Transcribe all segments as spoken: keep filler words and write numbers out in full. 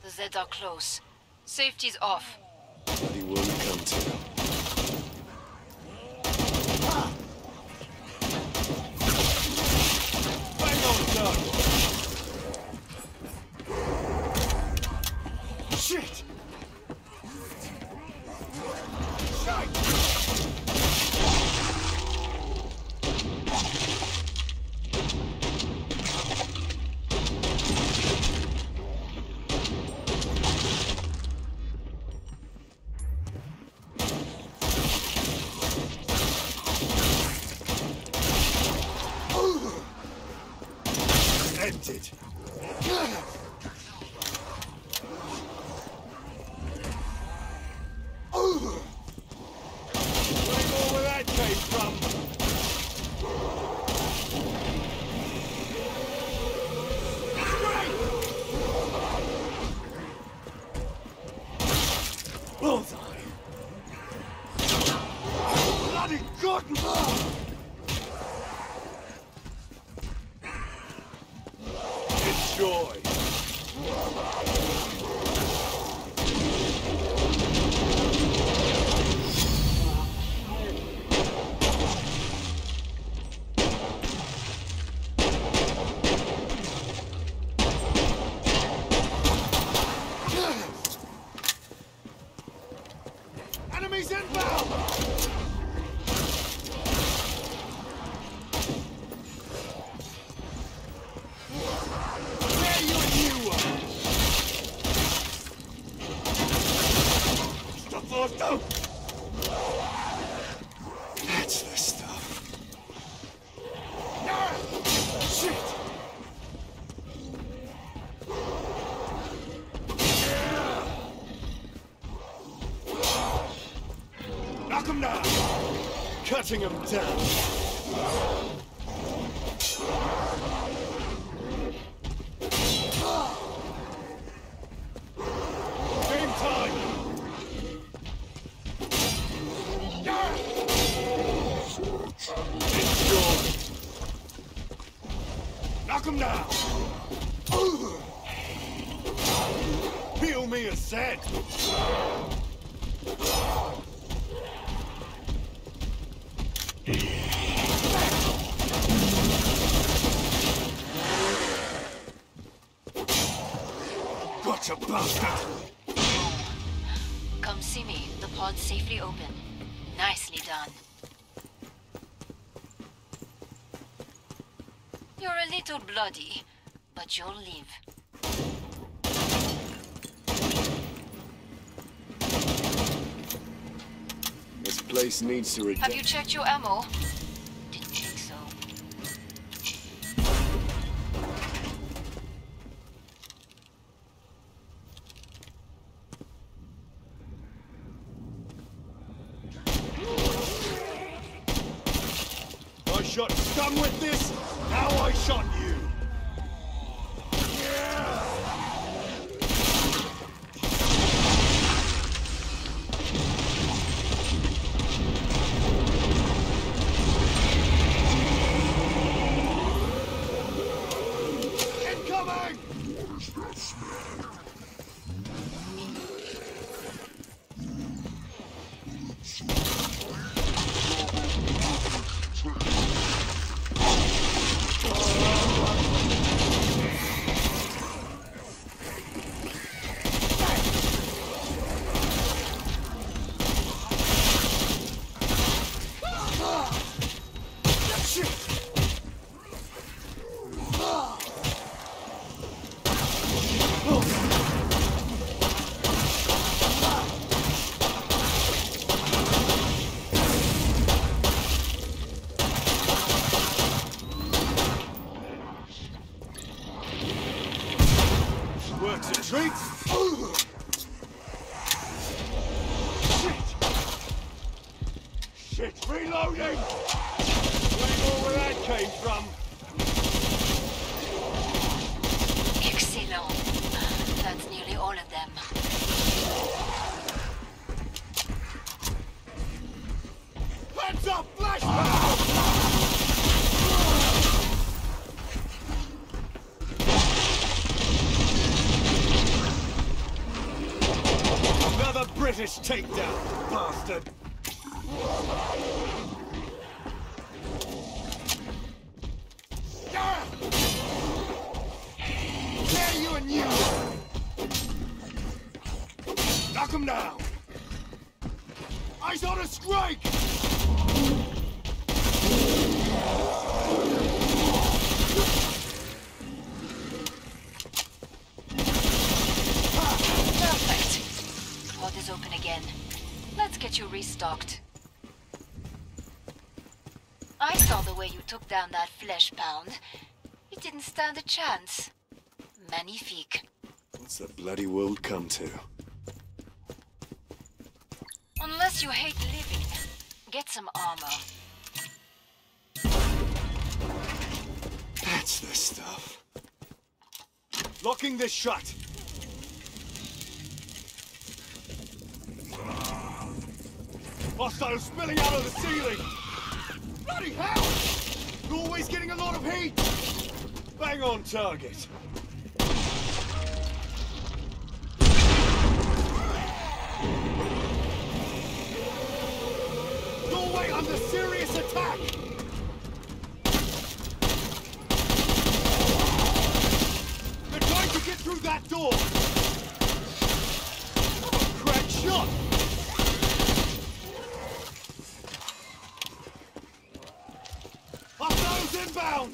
The Zeds are close. Safety's off. Bloody will we come to. Bang on, done! Shit! Shite! Ended. Where that came from? Bullseye! Bloody cotton! Enjoy! Enemies inbound! Where you and you are? Stop those down! That's the stuff. Ah! Shit! Knock him down! Cutting him down. Game time! Enjoy! Knock him down! Peel me a set! Gotcha, bastard! Come see me. The pod's safely open. Nicely done. You're a little bloody, but you'll live. This place needs to Have you redact. checked your ammo? Didn't think so. I shot scum with this, now I shot you! Incoming! Works a treat! Shit! Shit! Reloading! Wait more where that came from! Excellent. That's nearly all of them. Heads up, Fleshpounds! British takedown, bastard! Ah! Dare you and you! Knock him down! Eyes on a strike! Perfect. Pod is open again. Let's get you restocked. I saw the way you took down that Fleshpound. It didn't stand a chance. Magnifique. What's the bloody world come to? Unless you hate living, get some armor. That's the stuff. Locking this shut. Hostiles spilling out of the ceiling! Bloody hell! You're always getting a lot of heat! Bang on target. Doorway under serious attack! They're trying to get through that door! Oh, crack shot! Hostiles inbound!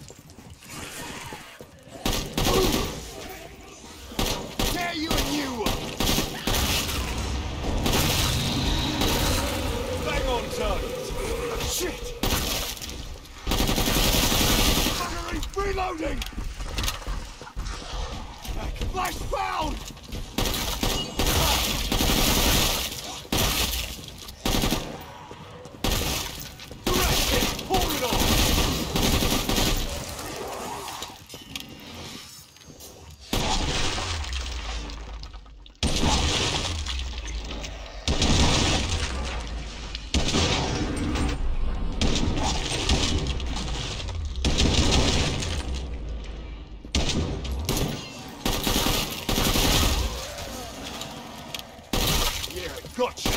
Tear you and you! Bang on target! Shit! Fuckery! Reloading! Fleshpound! Direct hit! Hold it on! Gotcha!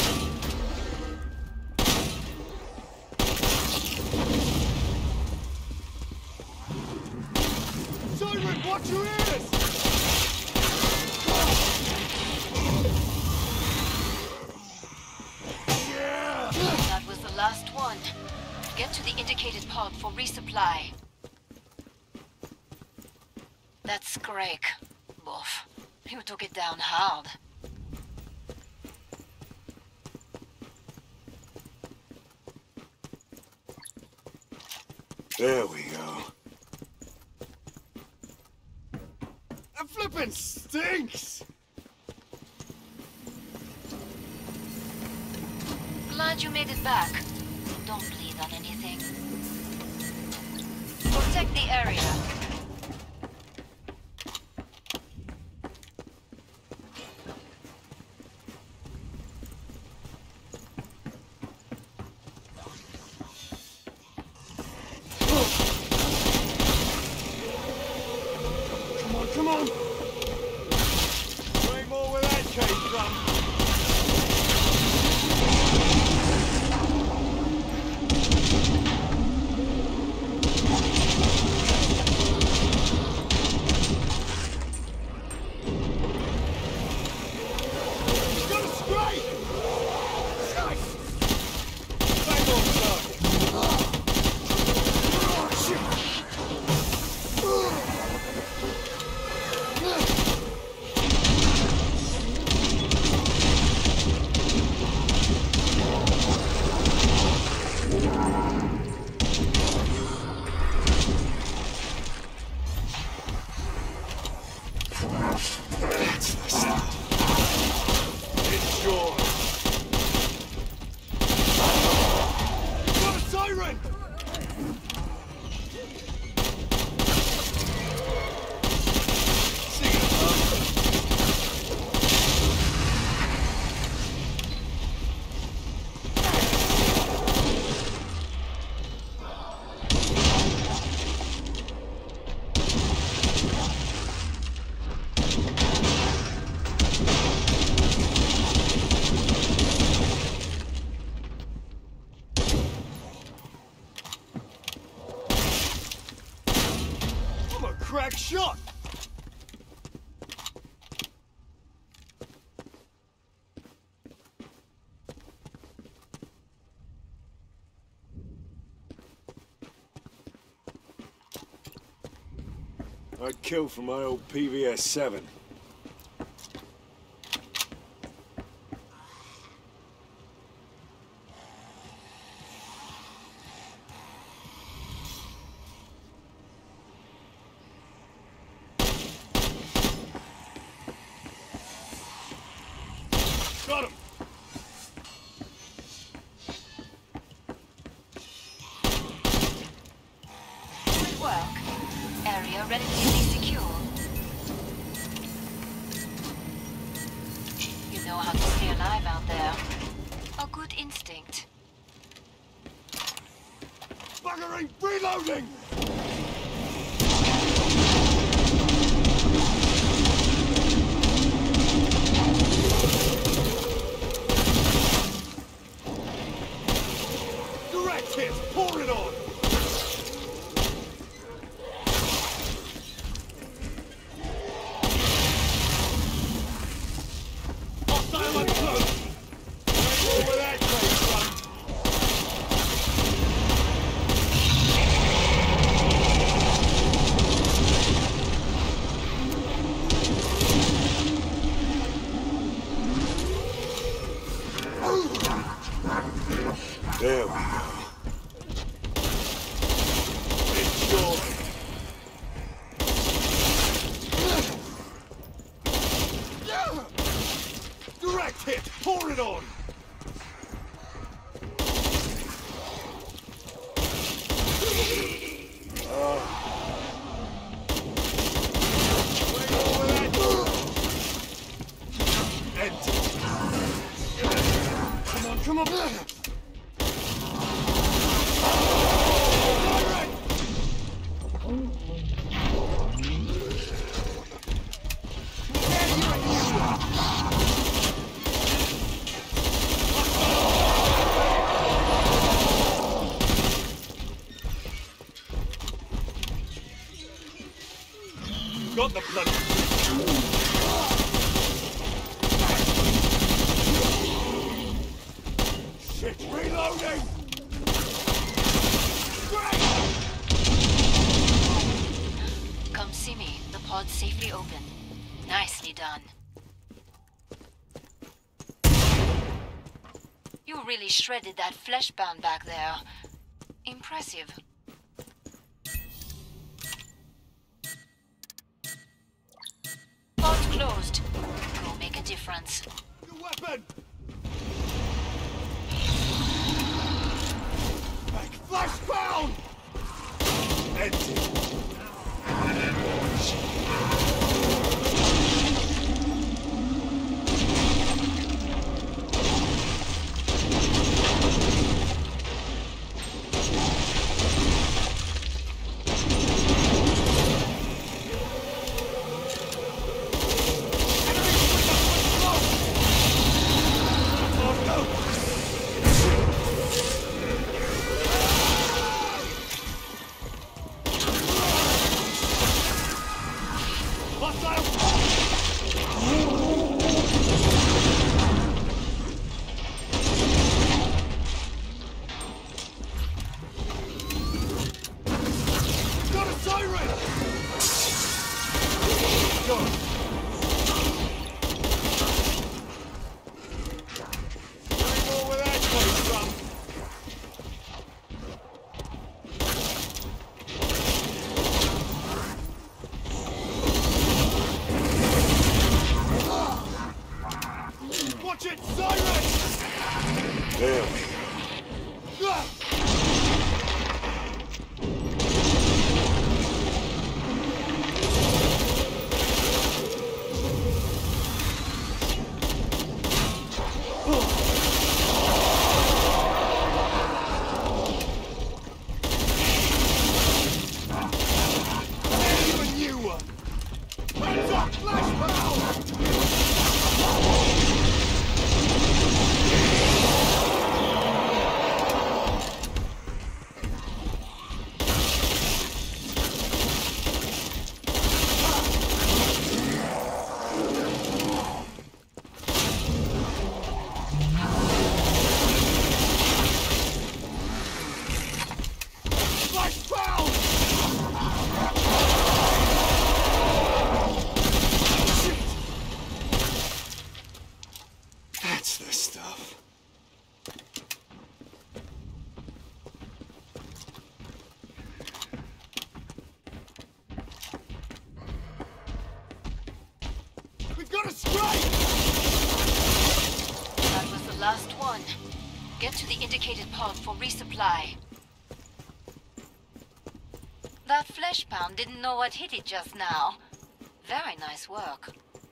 Siren, watch your ears! Yeah! That was the last one. Get to the indicated pod for resupply. That's Greg. Boof. You took it down hard. There we go. That flippin' stinks! Glad you made it back. Don't bleed on anything. Protect the area. Come on! Way more where that came from! Go straight! Nice! Bang on target! Oh, shit! I'm a crack shot! I'd kill for my old P V S seven. Got him! Good work. Area relatively secure. You know how to stay alive out there. A good instinct. Buggering! Reloading! Direct hit! Pour it on! Hostile up close! Wait over that way, son! There we go. Enjoy! Direct hit! Pour it on! Wait over that! Empty! Come on, come on! Direct! Got the bloody... Shit, reloading! Come see me. The pod's safely open. Nicely done. You really shredded that Fleshpound back there. Impressive. Pod closed. Go make a difference. Your weapon! Like Fleshpound! Empty. Got a siren! Go! Bring over that place, son! Watch it, siren! There we go. Ah! Even you! Hands up, Fleshpounds! Get to the indicated pod for resupply. That Fleshpound didn't know what hit it just now. Very nice work.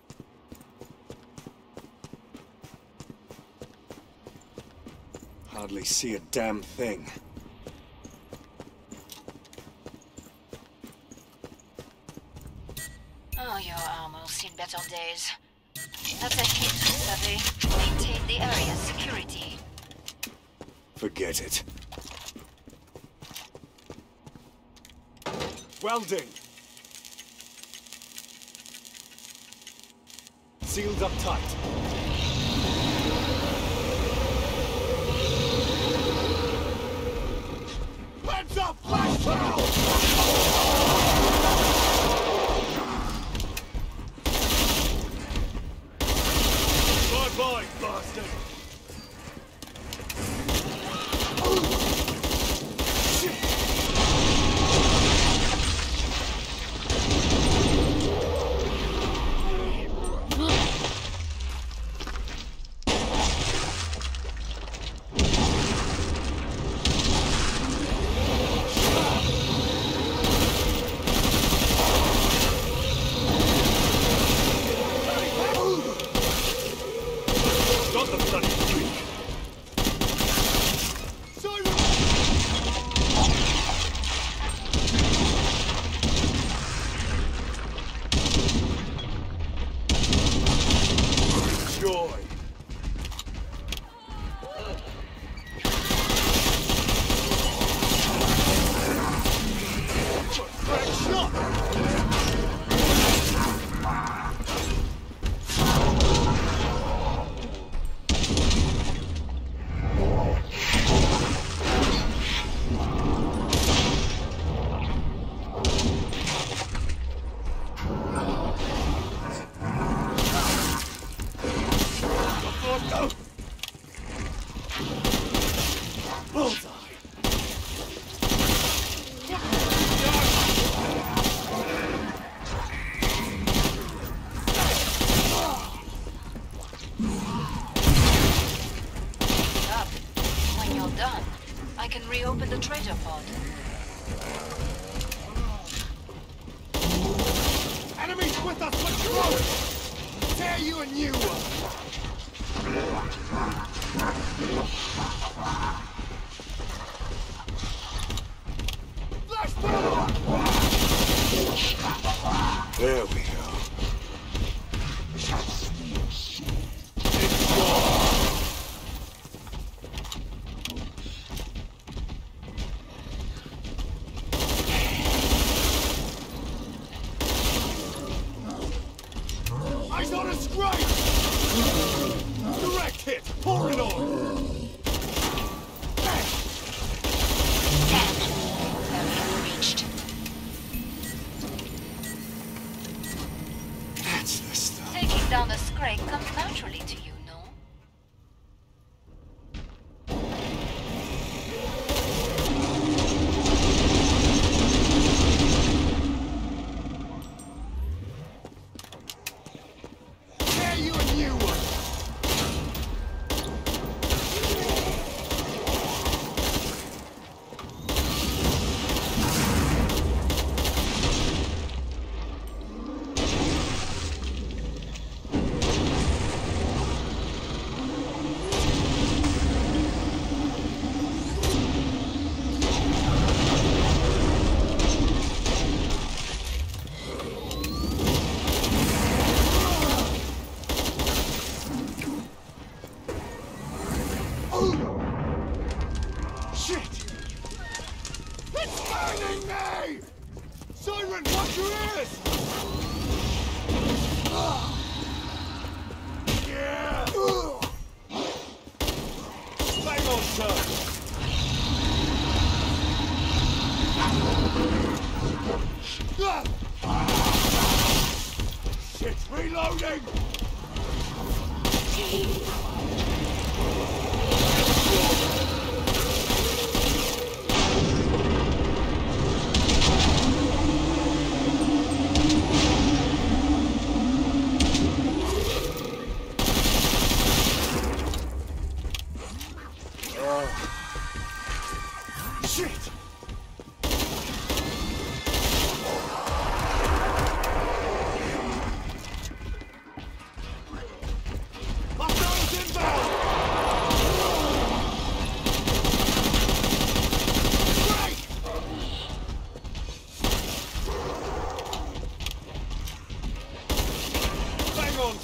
Hardly see a damn thing. Oh, your armor's seen better days. That's a hit, Savvy. Maintain the area's security. Forget it. Welding! Sealed up tight. Heads up, Fleshpounds! Bye-bye, bastard! Reopen the trader pod. Enemies with us, let's go! Tear you a new one! Fleshpounds! There we go. Direct hit! Pour it on! Reached. That's the stuff. Taking down the Scrake comes naturally to you, no? You a new one! Siren, watch your ears! Yeah! Bang on, sir! Shit, reloading!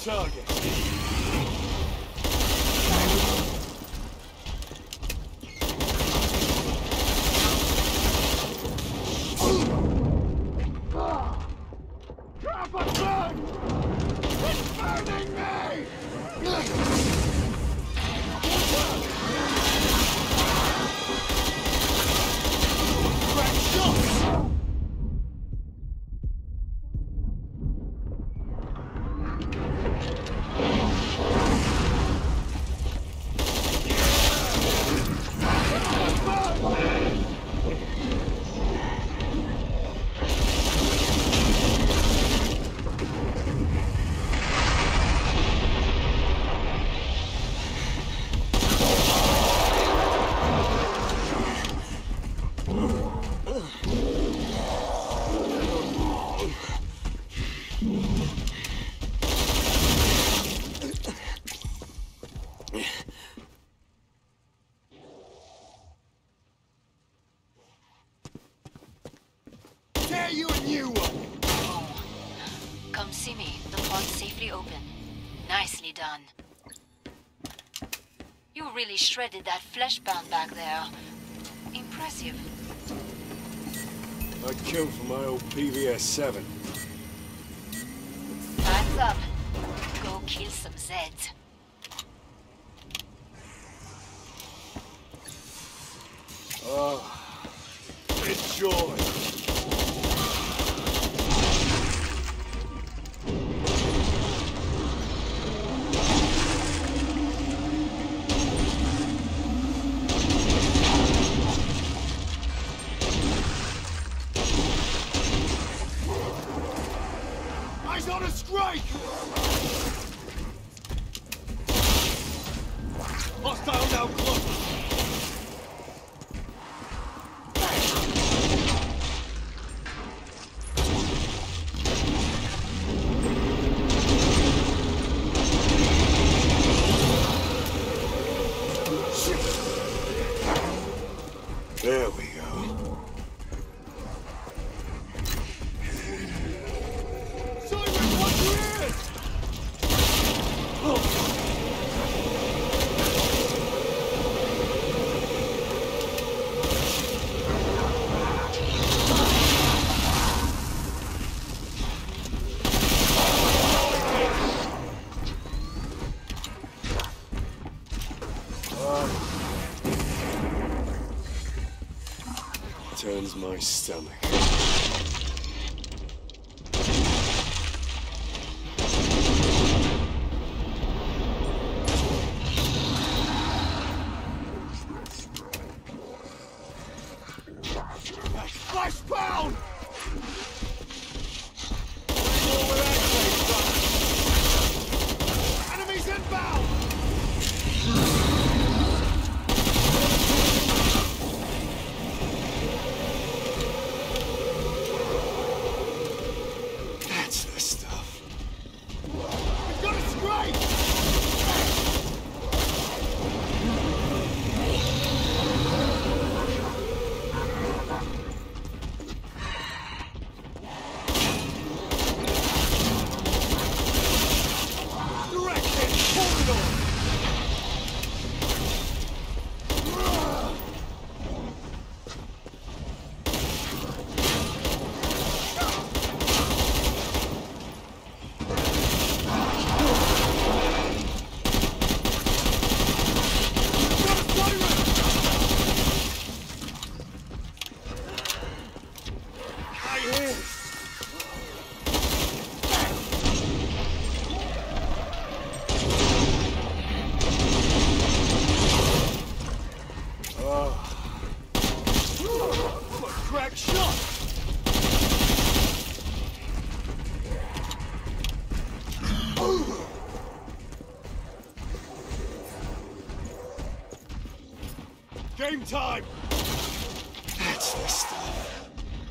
target. Drop a gun! It's burning me! Crack shot! Tear you a new one! Oh. Come see me. The pod's safely open. Nicely done. You really shredded that Fleshpound back there. Impressive. I killed for my old P V S seven. Time's up. Go kill some zeds. Oh, Enjoy! Eyes on a strike! Hostile now close! there we go. Simon, watch your ears! Turns my stomach. Fleshpound! Enemies inbound! That's the stuff. We've got a strike! Direct hit! Pull it on! Crack shot! Game time! That's the stuff.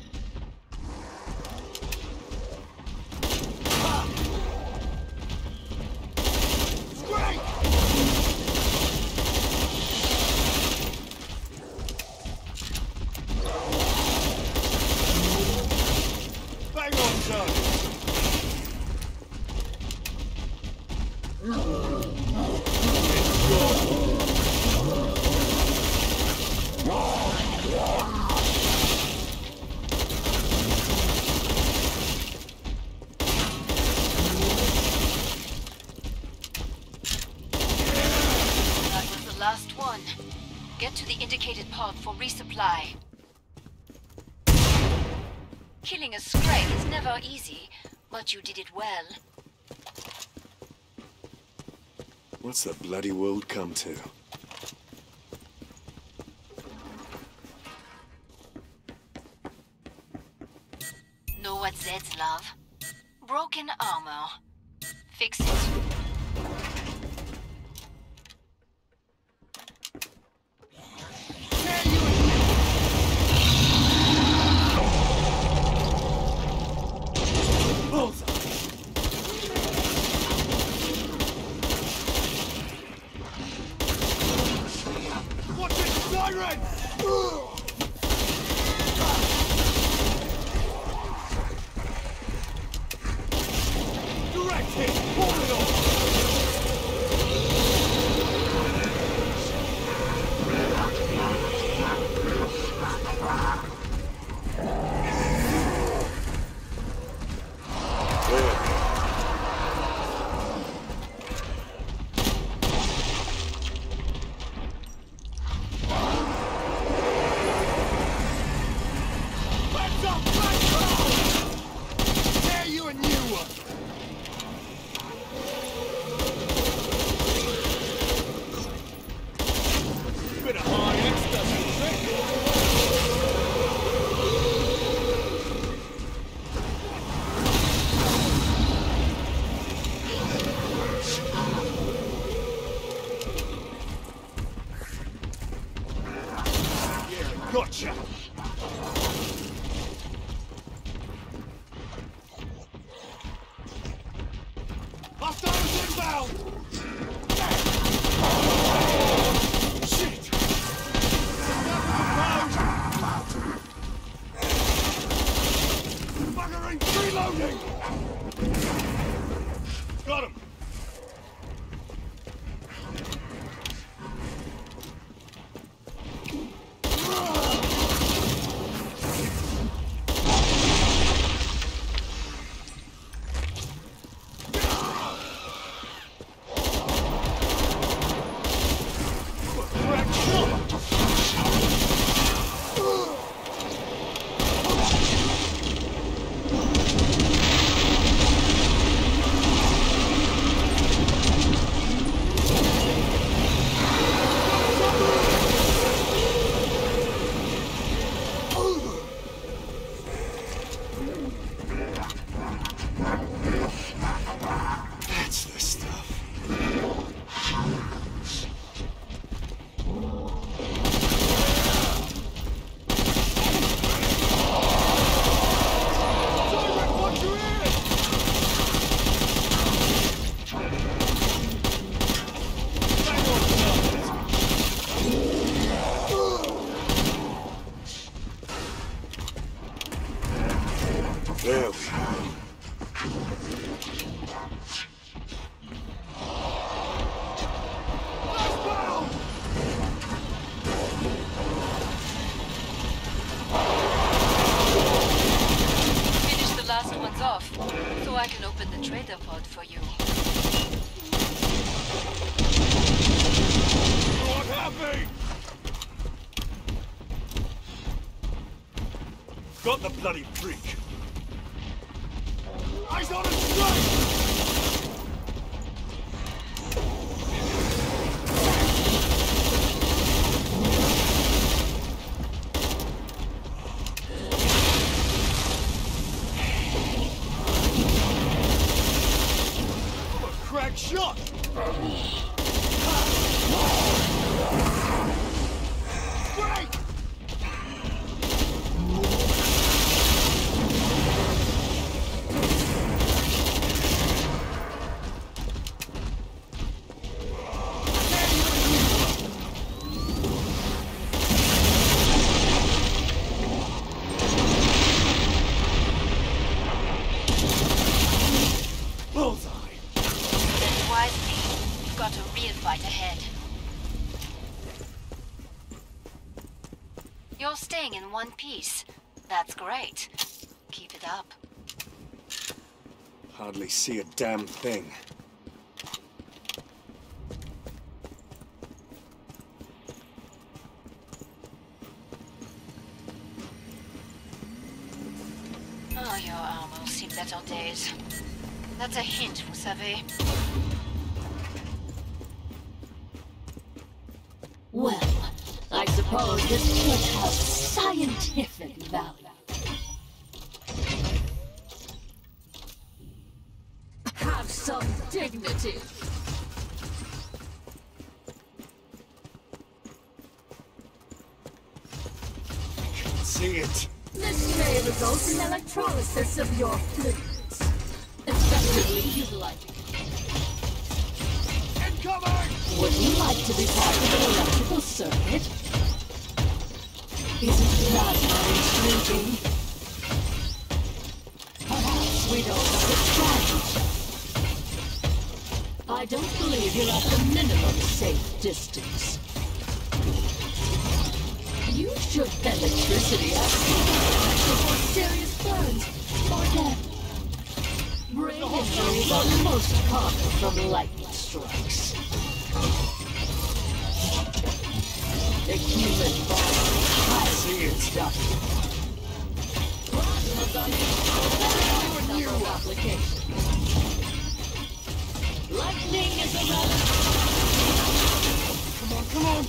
Strike! Bang on target! That was the last one. Get to the indicated pod for resupply. Killing a Scrag is never easy, but you did it well. What's the bloody world come to? Know what Zeds love? Broken armor. Fix it. Gotcha! Hostiles inbound! Shit! Buggering! Reloading! Got him! There we go. Finish the last ones off, so I can open the trader pod for you. Not happy! Got the bloody freak! Eyes on a strike! Crack shot! Break! Wisely. thing in one piece. That's great. Keep it up. Hardly see a damn thing. Oh, your arm will see better days. That's a hint, vous savez. Well, I suppose this could have scientific value. Have some dignity. Can't see it. This may result in electrolysis of your fluids, effectively utilizing it. Incoming! Would you like to be part of an electrical circuit? Isn't plasma intriguing? Perhaps we don't understand each other. I don't believe you're at the minimum safe distance. You should electricity has for serious burns or death. Brain injuries are the most common from lightning strikes. The human body has its stuff. Plasma gun is a new application. Lightning is a rather... Come on, come on!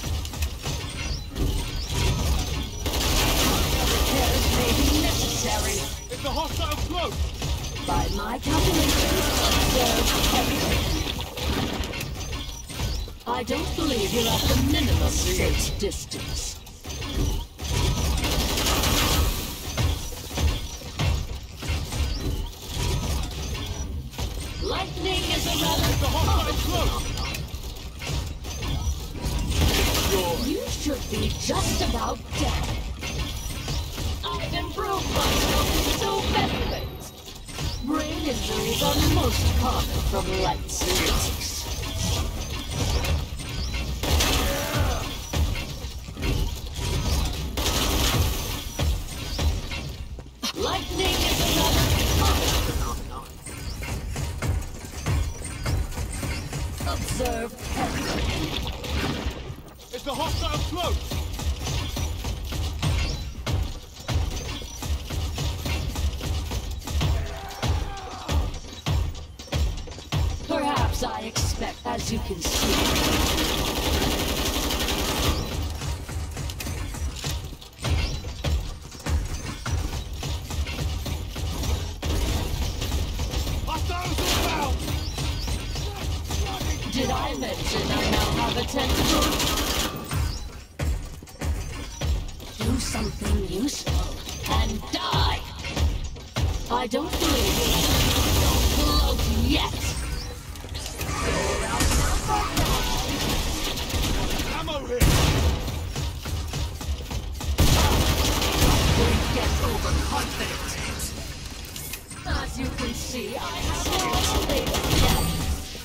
Repairs may be necessary. Is the hostile close? By my calculations, observe everything. I don't believe you're at the minimum safe distance. Lightning is a rather The hostile close! You should be just about dead. I've improved myself in so many ways. Brain injuries are most common from light strikes. Lightning is a rather common phenomenon. Observe everything. Is the hostile close? Perhaps I expect, as you can see. Hostiles all out! Did I mention I now have a tentacle? Do something useful and die. I don't believe you. Don't float yet. Ammo here! Don't get overconfident. As you can see, I have all the latest gadgets.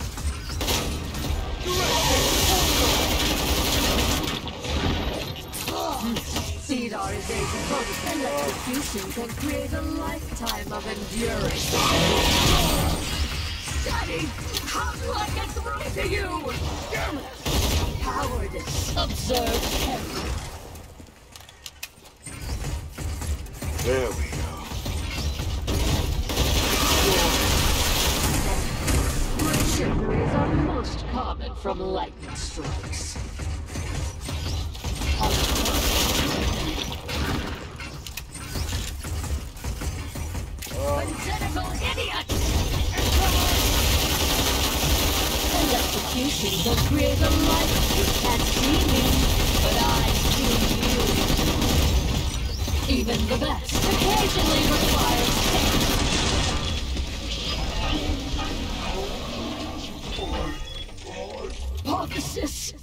Cedar is able to electrocution can create a lifetime of endurance. Daddy, how do I get through to you? Cowardice. Observe everything. There we go. Brain injuries are most common from lightning strikes. Identical idiot! Electrocution can create a light. You can't see me, but I see you. Even the best occasionally requires hypothesis.